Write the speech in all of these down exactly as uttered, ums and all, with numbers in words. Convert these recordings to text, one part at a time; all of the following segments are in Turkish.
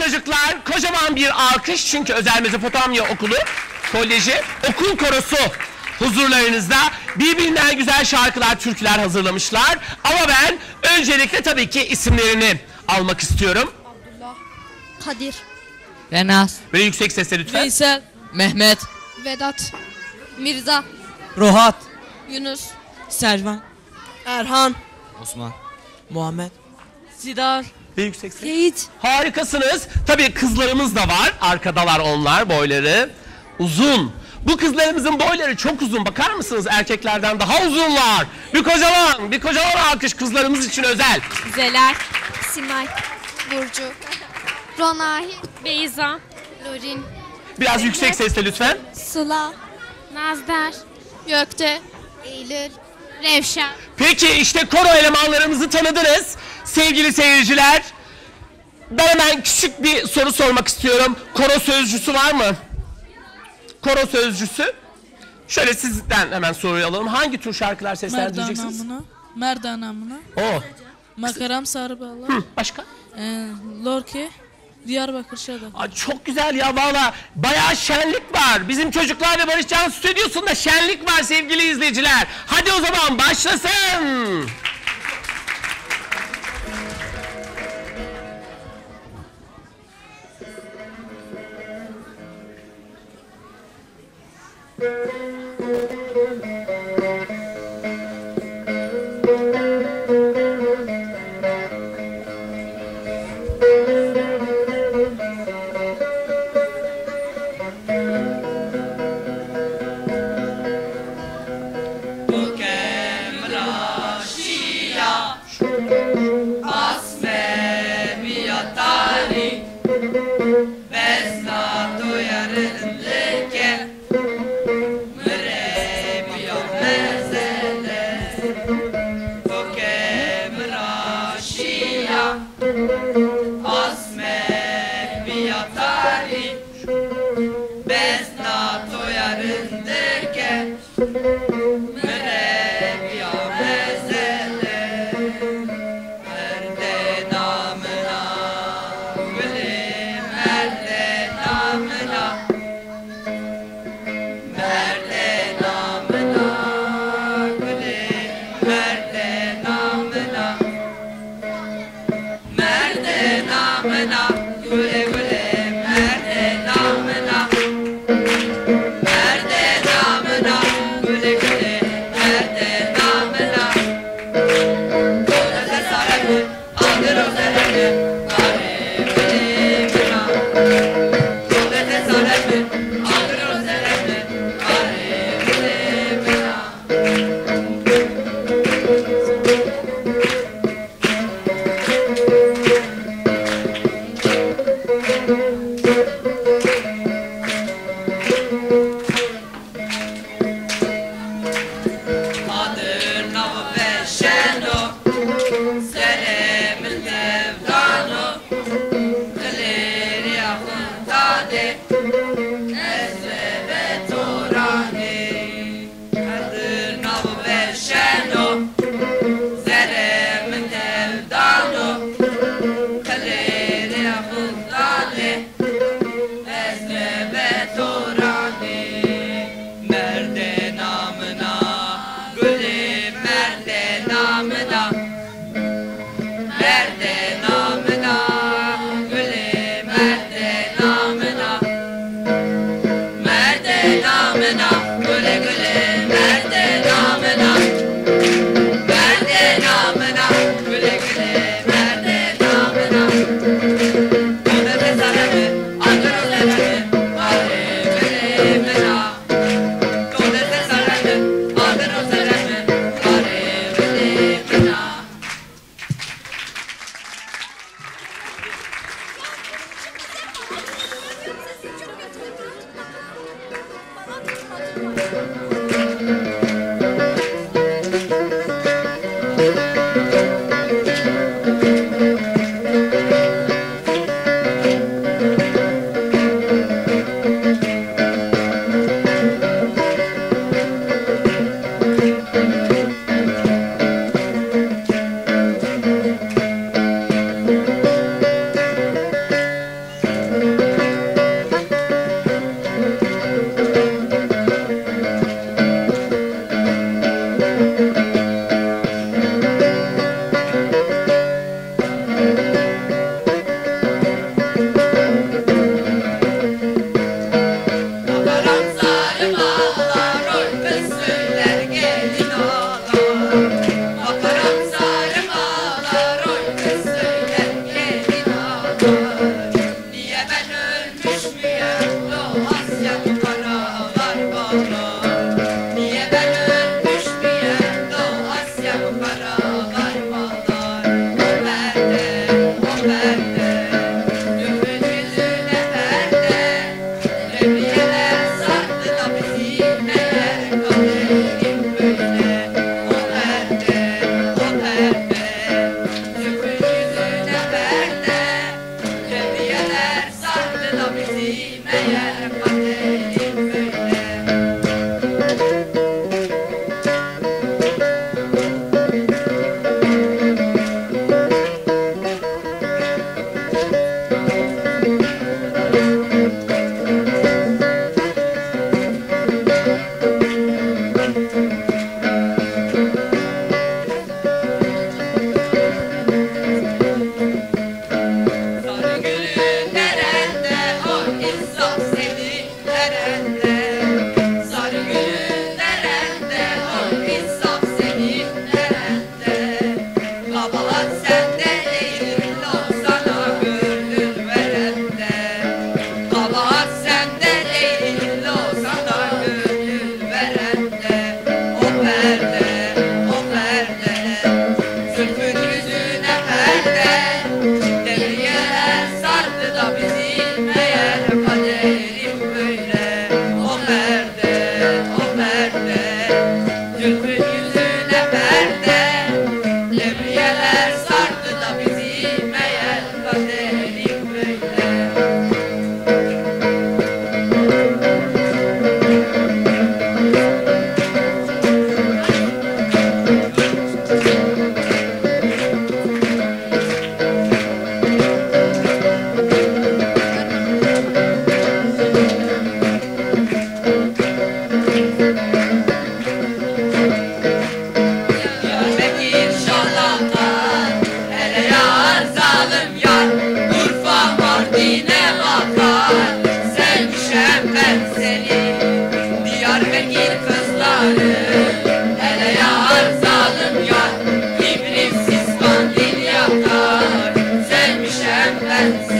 çocuklar, kocaman bir alkış çünkü Özel Mezopotamya Okulu Koleji okul korosu huzurlarınızda birbirinden güzel şarkılar, türküler hazırlamışlar. Ama ben öncelikle tabii ki isimlerini almak istiyorum. Abdullah, Kadir, Renas, Böyle yüksek sesle lütfen. Veysel, Mehmet, Vedat, Mirza, Rohat, Yunus, Servan, Erhan, Osman, Muhammed, Sidar, Ve yüksek ses. Yiğit. Harikasınız. Tabii kızlarımız da var. Arkadalar onlar, boyları uzun. Bu kızlarımızın boyları çok uzun. Bakar mısınız? Erkeklerden daha uzunlar. Bir kocaman, bir kocaman alkış kızlarımız için özel. Zeler, Simay, Burcu, Ronahi, Beyza, Lorin, Biraz yüksek sesle lütfen. Sıla, Nazder, Gökte, Eylül, Revşen. Peki işte koro elemanlarımızı tanıdınız. Sevgili seyirciler, ben hemen küçük bir soru sormak istiyorum. Koro sözcüsü var mı? Koro sözcüsü. Şöyle sizden hemen soruyu alalım. Hangi tür şarkılar seslendireceksiniz? Merdanamına, Merdanamına, O. Makaram Sarıbağlar, Hı, başka? e, Lorke, Diyarbakır Şadak. Aa, çok güzel ya valla. Bayağı şenlik var. Bizim Çocuklar ve Barışcan stüdyosunda şenlik var sevgili izleyiciler. Hadi o zaman başlasın.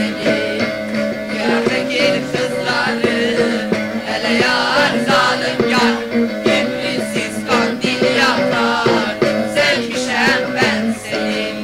seni. Diyarbakır kızları, hele yar zalim yar, kimlisiz kandil yakar, sevmişem ben seni.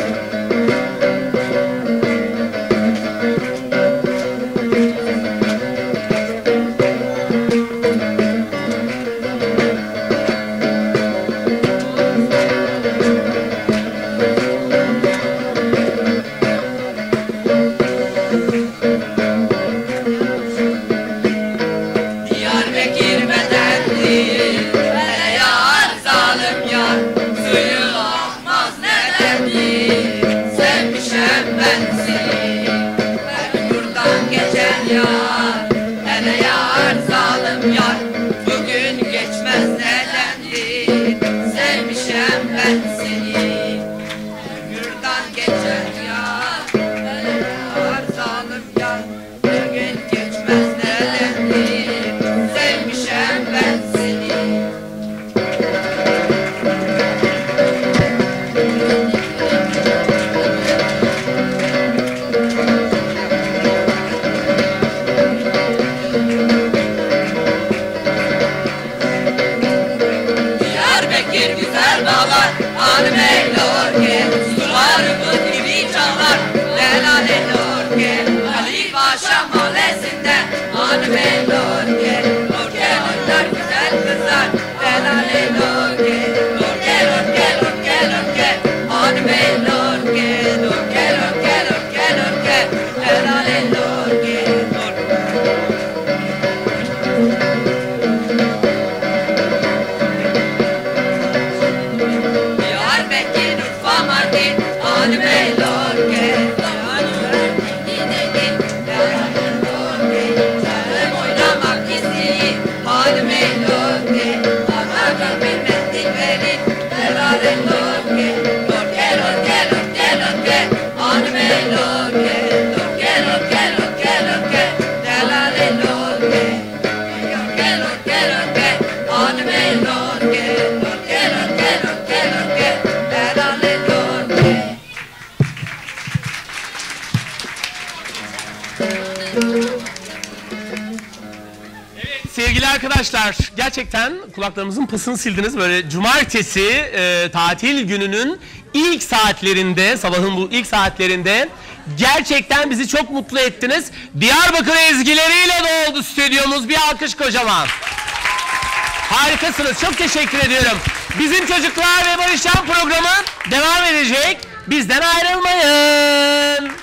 Diyarbakır bedenli, hele yar zalim yar, suyu akmaz nedenli, sevmişem ben seni. Her buradan geçen yar, hele yar zalim yar, bugün geçmez nedenli, sevmişem ben seni. Buradan geçen yar, hele yar zalim yar, bugün geçmez nedenli, sevmişem ben seni. Diyarbakır güzel dağlar, hanım eylor ki, sularımız gibi çalar, helal eylor ki, Ali Paşa mahallesinde, hanım eylor ki, orke orke güzel kızlar, helal eylor ki, orke orke orke orke, hanım eylor ki, orke orke orke orke, helal eylor ki, Diyarbakır Urfa Mardin, hanım eylor ki, canım oynamak isteyin, hanım eylor ki, anarlar bir mendil verin, helal eylor ki, lorke lorke lorke lorke, hanım eylor ki, lorke lorke lorke lorke, helal eylor ki, lorke lorke lorke, hanım eylor ki, lorke lorke lorke lorke, helal eylor ki. Sevgili arkadaşlar, gerçekten kulaklarımızın pasını sildiniz. Böyle cumartesi e, tatil gününün ilk saatlerinde, sabahın bu ilk saatlerinde gerçekten bizi çok mutlu ettiniz. Diyarbakır ezgileriyle doldu stüdyomuz. Bir alkış kocaman. Harikasınız. Çok teşekkür ediyorum. Bizim Çocuklar ve Barışcan programı devam edecek. Bizden ayrılmayın.